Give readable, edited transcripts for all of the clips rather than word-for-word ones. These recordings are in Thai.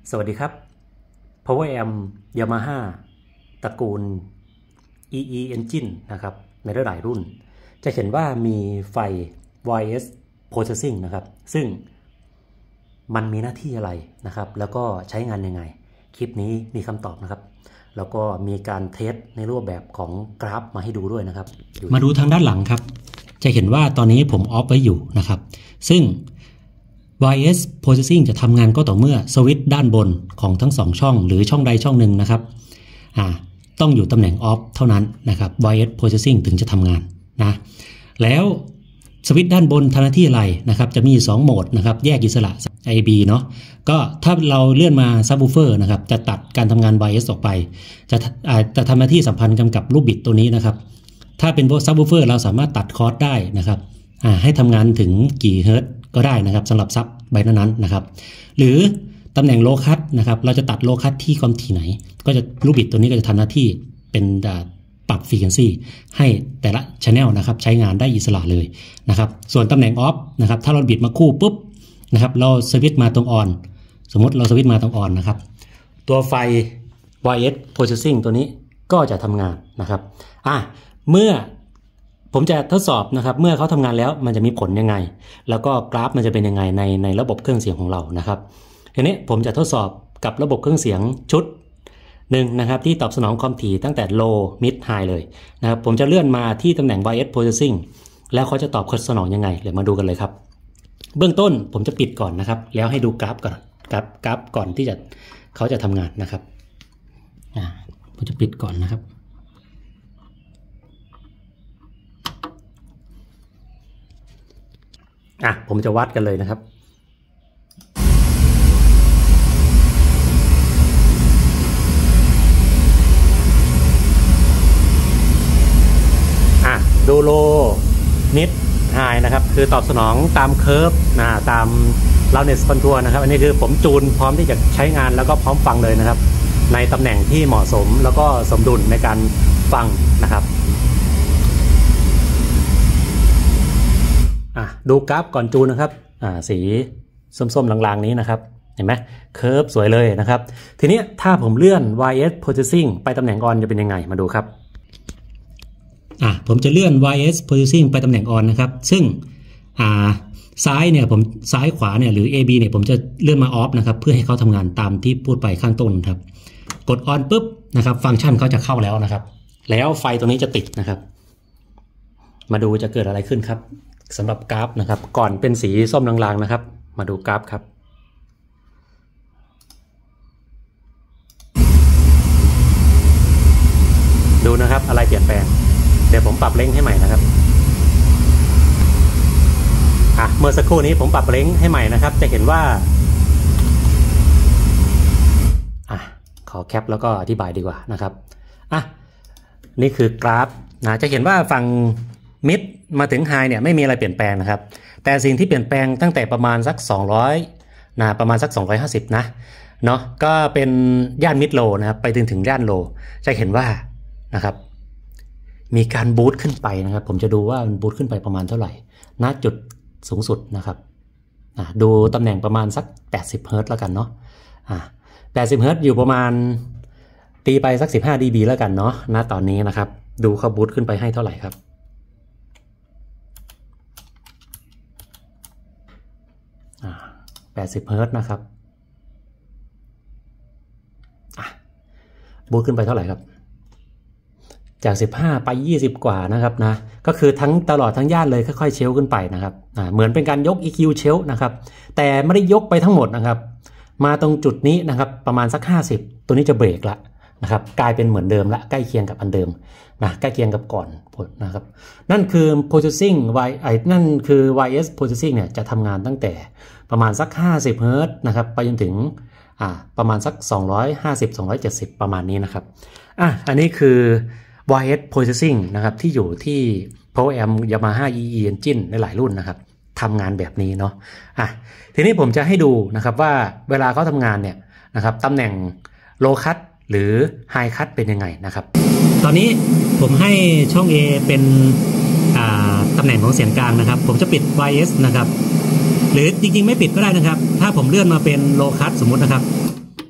สวัสดีครับ Power Amp Yamaha ตระกูล EE Engine นะครับในหลายรุ่นจะเห็นว่ามีไฟ YS Processing นะครับซึ่งมันมีหน้าที่อะไรนะครับแล้วก็ใช้งานยังไงคลิปนี้มีคำตอบนะครับแล้วก็มีการเทสในรูปแบบของกราฟมาให้ดูด้วยนะครับมาดูทางด้านหลังครับจะเห็นว่าตอนนี้ผมออฟไว้อยู่นะครับซึ่งYS Processing จะทำงานก็ต่อเมื่อสวิตช์ด้านบนของทั้ง2ช่องหรือช่องใดช่องหนึ่งนะครับต้องอยู่ตำแหน่ง off เท่านั้นนะครับ YS Processing ถึงจะทำงานนะแล้วสวิตช์ด้านบนทำหน้าที่อะไรนะครับจะมี2โหมดนะครับแยกอิสระ AB เนาะก็ถ้าเราเลื่อนมา Subwoofer นะครับจะตัดการทำงาน YS ออกไปจะทำหน้าที่สัมพันธ์กับลูกบิดตัวนี้นะครับถ้าเป็นพวก Subwoofer เราสามารถตัดคอร์สได้นะครับให้ทำงานถึงกี่เฮิร์ตซ์ก็ได้นะครับสำหรับซับใบนั้นๆนะครับหรือตำแหน่งโลคัตนะครับเราจะตัดโลคัตที่ความถี่ไหนก็จะลูกบิดตัวนี้ก็จะทำหน้าที่เป็นปรับ frequency ให้แต่ละ channel นะครับใช้งานได้อิสระเลยนะครับส่วนตำแหน่ง off นะครับถ้าเราบิดมาคู่ปุ๊บนะครับเราสวิตช์มาตรง on สมมติเราสวิตช์มาตรง on นะครับตัวไฟ YS Processing ตัวนี้ก็จะทำงานนะครับเมื่อผมจะทดสอบนะครับเมื่อเขาทำงานแล้วมันจะมีผลยังไงแล้วก็กราฟมันจะเป็นยังไงในระบบเครื่องเสียงของเรานะครับทีนี้ผมจะทดสอบกับระบบเครื่องเสียงชุดหนึ่งนะครับที่ตอบสนองความถี่ตั้งแต่ low mid high เลยนะครับผมจะเลื่อนมาที่ตำแหน่ง YS Processing แล้วเขาจะตอบสนองยังไงเดี๋ยวมาดูกันเลยครับเบื้องต้นผมจะปิดก่อนนะครับแล้วให้ดูกราฟก่อนกราฟก่อนที่เขาจะทำงานนะครับผมจะปิดก่อนนะครับผมจะวัดกันเลยนะครับดูโลนิดไฮนะครับคือตอบสนองตามเคอร์ฟตามลาวเนสคอนทัวร์นะครับอันนี้คือผมจูนพร้อมที่จะใช้งานแล้วก็พร้อมฟังเลยนะครับในตำแหน่งที่เหมาะสมแล้วก็สมดุลในการฟังนะครับดูกราฟก่อนจูนนะครับสีส้มๆลางๆนี้นะครับเห็นไหมเคอร์ฟสวยเลยนะครับทีนี้ถ้าผมเลื่อน YS Processing ไปตำแหน่ง on จะเป็นยังไงมาดูครับผมจะเลื่อน YS Processing ไปตำแหน่ง on นะครับซึ่งซ้ายเนี่ยผมซ้ายขวาเนี่ยหรือ AB เนี่ยผมจะเลื่อนมา off นะครับเพื่อให้เขาทำงานตามที่พูดไปข้างต้นครับกด on ปุ๊บนะครับฟังก์ชันเขาจะเข้าแล้วนะครับแล้วไฟตัวนี้จะติดนะครับมาดูจะเกิดอะไรขึ้นครับสำหรับกราฟนะครับก่อนเป็นสีส้มลางๆนะครับมาดูกราฟครับดูนะครับอะไรเปลี่ยนแปลงเดี๋ยวผมปรับเล้งให้ใหม่นะครับเมื่อสักครู่นี้ผมปรับเล้งให้ใหม่นะครับจะเห็นว่าขอแคปแล้วก็อธิบายดีกว่านะครับนี่คือกราฟจะเห็นว่าฝั่งมิดมาถึงไฮเนี่ยไม่มีอะไรเปลี่ยนแปลงนะครับแต่สิ่งที่เปลี่ยนแปลงตั้งแต่ประมาณสัก200ประมาณสัก250เนาะก็เป็นย่านมิดโลนะครับไปถึงย่านโลจะเห็นว่านะครับมีการบูตขึ้นไปนะครับผมจะดูว่ามันบูตขึ้นไปประมาณเท่าไหร่ณจุดสูงสุดนะครับดูตำแหน่งประมาณสัก80เฮิร์ตซ์แล้วกันเนาะ80เฮิร์ตซ์อยู่ประมาณตีไปสัก15 dB แล้วกันเนาะณตอนนี้นะครับดูเขาบูตขึ้นไปให้เท่าไหร่ครับ80เฮิร์ตซ์นะครับบูตขึ้นไปเท่าไหร่ครับจาก15ไป20กว่านะครับนะก็คือตลอดทั้งย่านเลยค่อยๆเชลขึ้นไปนะครับเหมือนเป็นการยก EQ เชลนะครับแต่ไม่ได้ยกไปทั้งหมดนะครับมาตรงจุดนี้นะครับประมาณสัก50ตัวนี้จะเบรกละนะครับกลายเป็นเหมือนเดิมละใกล้เคียงกับอันเดิมใกล้เคียงกับก่อนนะครับนั่นคือ processingนั่นคือ YS processing เนี่ยจะทำงานตั้งแต่ประมาณสัก50เฮิร์ตซ์นะครับไปจนถึงประมาณสัก250-270ประมาณนี้นะครับอันนี้คือ YS Processing นะครับที่อยู่ที่ Power Amp Yamaha EE Engine ในหลายรุ่นนะครับทำงานแบบนี้เนาะทีนี้ผมจะให้ดูนะครับว่าเวลาเขาทำงานเนี่ยนะครับตำแหน่ง Low Cut หรือ High Cut เป็นยังไงนะครับตอนนี้ผมให้ช่อง A เป็นตำแหน่งของเสียงกลางนะครับผมจะปิด YS นะครับหรือจริงๆไม่ปิดก็ได้นะครับถ้าผมเลื่อนมาเป็น Low Cut สมมุตินะครับ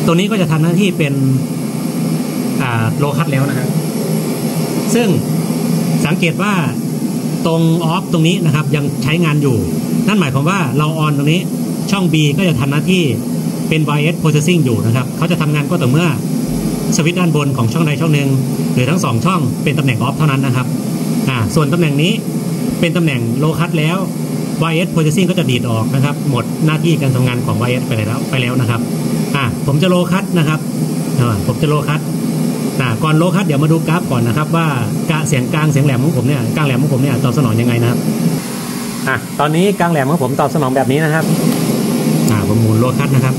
ตัวนี้ก็จะทำหน้าที่เป็นโลคัทแล้วนะครับซึ่งสังเกตว่าตรงออฟตรงนี้นะครับยังใช้งานอยู่นั่นหมายความว่าเราออนตรงนี้ช่อง B ก็จะทำหน้าที่เป็น YS processing อยู่นะครับเขาจะทำงานก็ต่อเมื่อสวิตช์ด้านบนของช่องใดช่องหนึ่งหรือทั้ง2ช่องเป็นตำแหน่งออฟเท่านั้นนะครับส่วนตำแหน่งนี้เป็นตำแหน่งโลคัทแล้ว YS processing ก็จะดีดออกนะครับหมดหน้าที่การทำงานของ YS ไปแล้วนะครับผมจะโลคัทนะครับผมจะโลคัทก่อนโลคัทเดี๋ยวมาดูกราฟก่อนนะครับว่ากะเสียงกลางเสียงแหลมของผมเนี่ยกลางแหลมของผมเนี่ยตอบสนองยังไงนะครับตอนนี้กลางแหลมของผมตอบสนองแบบนี้นะครับผมหมุนโลคัทนะครับ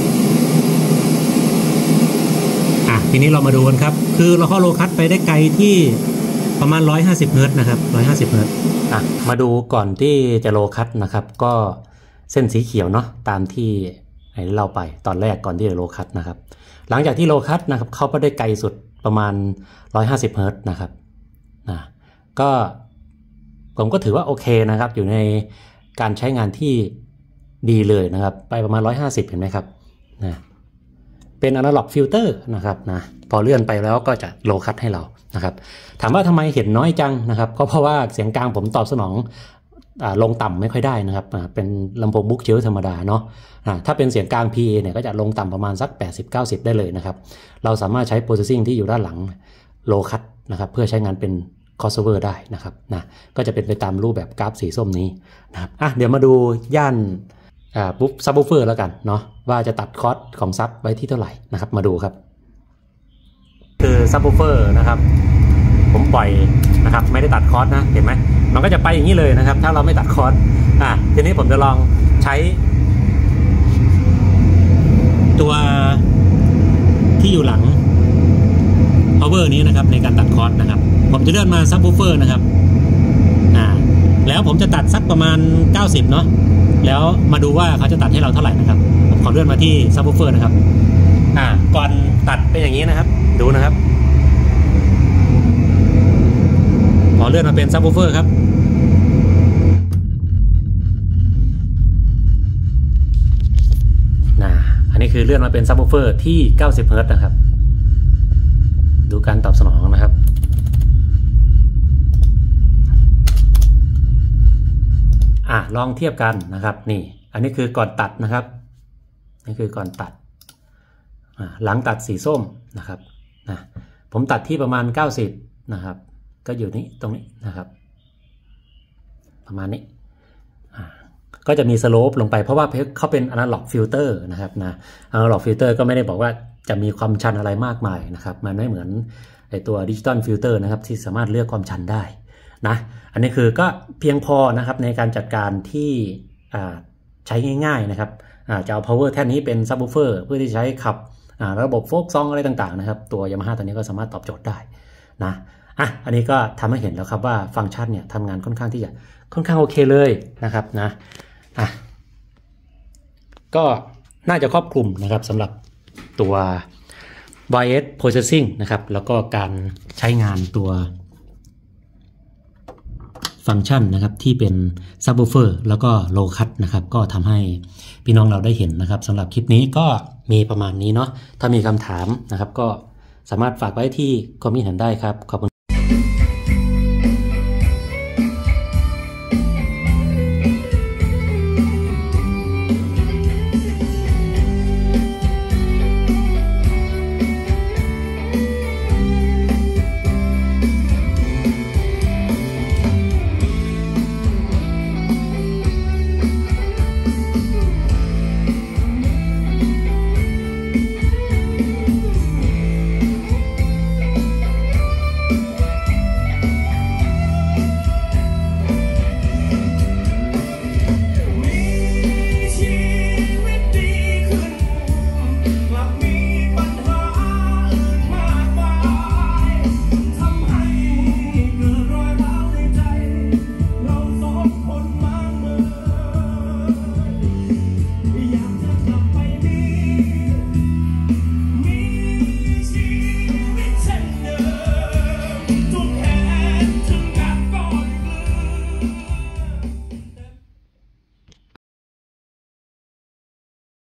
ทีนี้เรามาดูกันครับคือเราเข้าโลคัทไปได้ไกลที่ประมาณ150 เฮิร์ตซ์นะครับ150 เฮิร์ตซ์มาดูก่อนที่จะโลคัทนะครับก็เส้นสีเขียวเนาะตามที่เราไปตอนแรกก่อนที่จะโลคัทนะครับหลังจากที่โลคัทนะครับเข้าไปได้ไกลสุดประมาณ150 เฮิร์ตซ์นะครับก็ผมก็ถือว่าโอเคนะครับอยู่ในการใช้งานที่ดีเลยนะครับไปประมาณ150เห็นไหมครับเป็นอนาล็อกฟิลเตอร์นะครับพอเลื่อนไปแล้วก็จะโลคัทให้เรานะครับถามว่าทำไมเห็นน้อยจังนะครับก็เพราะว่าเสียงกลางผมตอบสนองลงต่ำไม่ค่อยได้นะครับเป็นลำโพงบุ๊กเชลธรรมดาเนาะถ้าเป็นเสียงกลาง PA เนี่ยก็จะลงต่ำประมาณสัก80-90ได้เลยนะครับเราสามารถใช้ processing ที่อยู่ด้านหลังโลคัทนะครับเพื่อใช้งานเป็นcrossover ได้นะครับก็จะเป็นไปตามรูปแบบกราฟสีส้มนี้นะครับเดี๋ยวมาดูย่านปุ๊บซับวูฟเฟอร์แล้วกันเนาะว่าจะตัดคอสของซับไว้ที่เท่าไหร่นะครับมาดูครับคือซับวูฟเฟอร์นะครับผมปล่อยนะครับไม่ได้ตัดคอสนะเห็นไหมมันก็จะไปอย่างนี้เลยนะครับถ้าเราไม่ตัดคอสทีนี้ผมจะลองใช้ตัวที่อยู่หลัง power นี้นะครับในการตัดคอสนะครับผมจะเลื่อนมาซับวูฟเฟอร์นะครับแล้วผมจะตัดสักประมาณ90เนาะแล้วมาดูว่าเขาจะตัดให้เราเท่าไหร่นะครับผมขอเลื่อนมาที่ซับวูฟเฟอร์นะครับก่อนตัดเป็นอย่างนี้นะครับดูนะครับขอเลื่อนมาเป็นซับวูฟเฟอร์ครับอันนี้คือเลื่อนมาเป็นซับวูฟเฟอร์ที่90 เฮิร์ตซ์นะครับดูการตอบสนองนะครับลองเทียบกันนะครับนี่อันนี้คือก่อนตัดนะครับนี่คือก่อนตัดหลังตัดสีส้มนะครับผมตัดที่ประมาณ90นะครับก็อยู่นี้ตรงนี้นะครับประมาณนี้ก็จะมีสโลปลงไปเพราะว่าเขาเป็นอนาล็อกฟิลเตอร์นะครับอนาล็อกฟิลเตอร์ก็ไม่ได้บอกว่าจะมีความชันอะไรมากมายนะครับมันไม่เหมือนไอตัวดิจิตอลฟิลเตอร์นะครับที่สามารถเลือกความชันได้อันนี้คือก็เพียงพอนะครับในการจัดการที่ใช้ง่ายๆนะครับจะเอา power แท่นนี้เป็นซับวูฟเฟอร์เพื่อที่ใช้ขับระบบโฟล์กซองอะไรต่างๆนะครับตัว Yamaha ตัวนี้ก็สามารถตอบโจทย์ได้อันนี้ก็ทำให้เห็นแล้วครับว่าฟังก์ชันเนี่ยทำงานค่อนข้างที่จะค่อนข้างโอเคเลยนะครับก็น่าจะครอบคลุมนะครับสำหรับตัว YS processing นะครับแล้วก็การใช้งานตัวฟังก์ชันนะครับที่เป็นซับวูฟเฟอร์แล้วก็โลคัทนะครับก็ทำให้พี่น้องเราได้เห็นนะครับสำหรับคลิปนี้ก็มีประมาณนี้เนาะถ้ามีคำถามนะครับก็สามารถฝากไว้ที่คอมเมนต์ได้ครับขอบคุณ